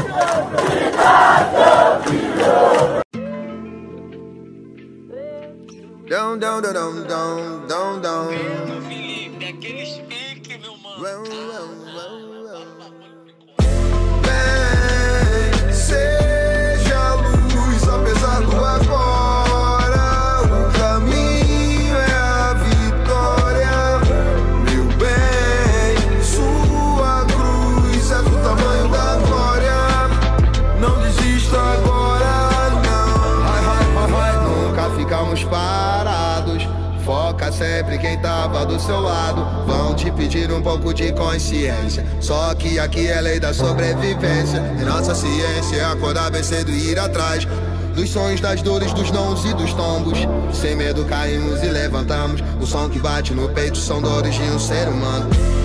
Felipe, aquele speak, meu mano. Vem, seja a luz, apesar do agora. O caminho é a vitória. Meu bem, sua cruz é do tamanho da glória. Não desista agora, não. Nunca ficamos parados. Foca sempre quem tava do seu lado. Vão te pedir um pouco de consciência, só que aqui é lei da sobrevivência. E nossa ciência é acordar bem cedo e ir atrás dos sonhos, das dores, dos nãos e dos tombos. Sem medo caímos e levantamos. O som que bate no peito são dores de um ser humano.